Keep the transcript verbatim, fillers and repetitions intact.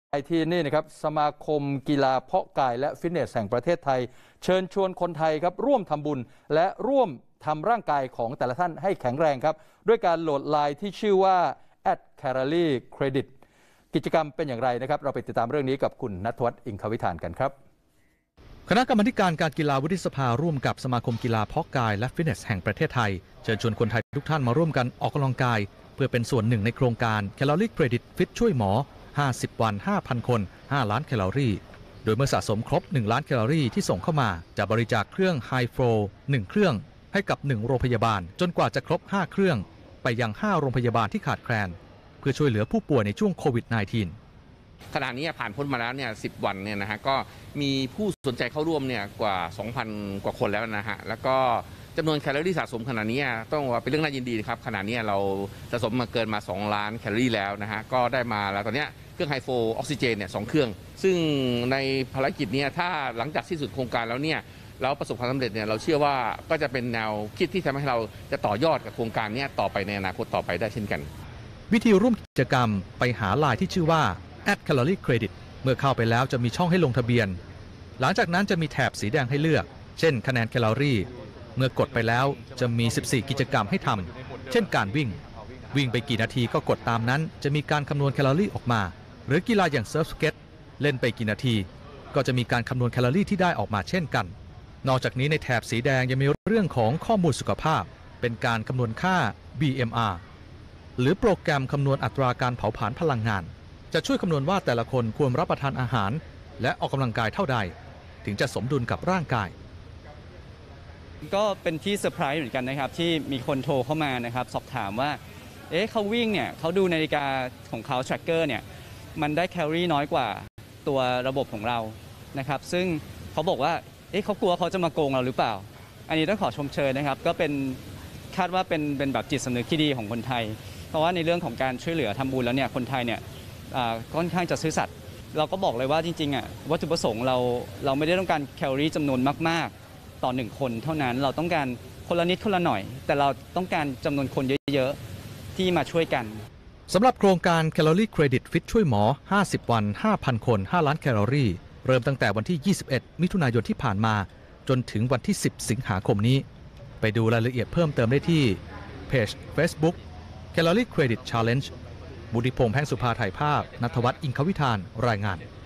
ไอที่นี่นะครับสมาคมกีฬาเพาะกายและฟิตเนสแห่งประเทศไทยเชิญชวนคนไทยครับร่วมทำบุญและร่วมทำร่างกายของแต่ละท่านให้แข็งแรงครับด้วยการโหลดไลน์ที่ชื่อว่า แอท calorie credit กิจกรรมเป็นอย่างไรนะครับเราไปติดตามเรื่องนี้กับคุณณัฐวัฒน์ อิงควิธานกันครับคณะกรรมาการการกีฬาวุฒิสภาร่วมกับสมาคมกีฬาเพาะกายและฟิตเนสแห่งประเทศไทยเชิญชวนคนไทยทุกท่านมาร่วมกันออกกำลังกายเพื่อเป็นส่วนหนึ่งในโครงการ Calorie Credit Fit ช่วยหมอห้าสิบวัน ห้าพัน คน ห้า ล้านแคลอรี่โดยเมื่อสะสมครบหนึ่งล้านแคลอรี่ที่ส่งเข้ามาจะบริจาคเครื่อง High Flow หนึ่งเครื่องให้กับหนึ่งโรงพยาบาลจนกว่าจะครบห้าเครื่องไปยังห้าโรงพยาบาลที่ขาดแคลนเพื่อช่วยเหลือผู้ป่วยในช่วงโควิด สิบเก้าขณะนี้ผ่านพ้นมาแล้วเนี่ยสิบวันเนี่ยนะฮะก็มีผู้สนใจเข้าร่วมเนี่ยกว่า สองพัน กว่าคนแล้วนะฮะแล้วก็จำนวนแคลอรี่สะสมขณะนี้ต้องว่าเป็นเรื่องน่ายินดีครับขณะนี้เราสะสมมาเกินมาสองล้านแคลอรี่แล้วนะฮะก็ได้มาแล้วตอนนี้เครื่องไฮโฟออกซิเจนเนี่ยสองเครื่องซึ่งในภารกิจนี้ถ้าหลังจากสิ้นสุดโครงการแล้วเนี่ยเราประสบความสำเร็จเนี่ยเราเชื่อว่าก็จะเป็นแนวคิดที่ทำให้เราจะต่อยอดกับโครงการนี้ต่อไปในอนาคตต่อไปได้เช่นกันวิธีร่วมกิจกรรมไปหาไลน์ที่ชื่อว่า แอท calorie credit เมื่อเข้าไปแล้วจะมีช่องให้ลงทะเบียนหลังจากนั้นจะมีแถบสีแดงให้เลือกเช่นคะแนนแคลอรี่เมื่อกดไปแล้วจะมีสิบสี่กิจกรรมให้ทำเช่นการวิ่งวิ่งไปกี่นาทีก็กดตามนั้นจะมีการคำนวณแคลอรี่ออกมาหรือกีฬาอย่างเซิร์ฟสเก็ตเล่นไปกี่นาทีก็จะมีการคำนวณแคลอรี่ที่ได้ออกมาเช่นกันนอกจากนี้ในแถบสีแดงยังมีเรื่องของข้อมูลสุขภาพเป็นการคำนวณค่า บี เอ็ม อาร์ หรือโปรแกรมคำนวณอัตราการเผาผลาญพลังงานจะช่วยคำนวณว่าแต่ละคนควรรับประทานอาหารและออกกำลังกายเท่าใดถึงจะสมดุลกับร่างกายก็เป็นที่เซอร์ไพรส์เหมือนกันนะครับที่มีคนโทรเข้ามานะครับสอบถามว่าเอ๊ะเขาวิ่งเนี่ยเขาดูนาฬิกาของเขา tracker เนี่ยมันได้แคลอรี่น้อยกว่าตัวระบบของเรานะครับซึ่งเขาบอกว่าเอ๊ะเขากลัวเขาจะมาโกงเราหรือเปล่าอันนี้ต้องขอชมเชยนะครับก็เป็นคาดว่าเป็นเป็นแบบจิตสำนึกที่ดีของคนไทยเพราะว่าในเรื่องของการช่วยเหลือทำบุญแล้วเนี่ยคนไทยเนี่ยค่อนข้างจะซื่อสัตย์เราก็บอกเลยว่าจริงๆอ่ะวัตถุประสงค์เราเราไม่ได้ต้องการแคลอรี่จำนวนมากๆต่อหนึ่งคนเท่านั้นเราต้องการคนละนิดคนละหน่อยแต่เราต้องการจำนวนคนเยอะๆที่มาช่วยกันสำหรับโครงการ Calorie Credit Fit ช่วยหมอห้าสิบวัน ห้าพัน คน ห้า ล้านแคลอรี่เริ่มตั้งแต่วันที่ยี่สิบเอ็ดมิถุนายนที่ผ่านมาจนถึงวันที่สิบสิงหาคมนี้ไปดูรายละเอียดเพิ่มเติมได้ที่เพจ Facebook Calorie Credit Challenge บุติพงษ์แพ่งสุภาถ่ายภาพณัฐวัฒน์ อิงควิธานรายงาน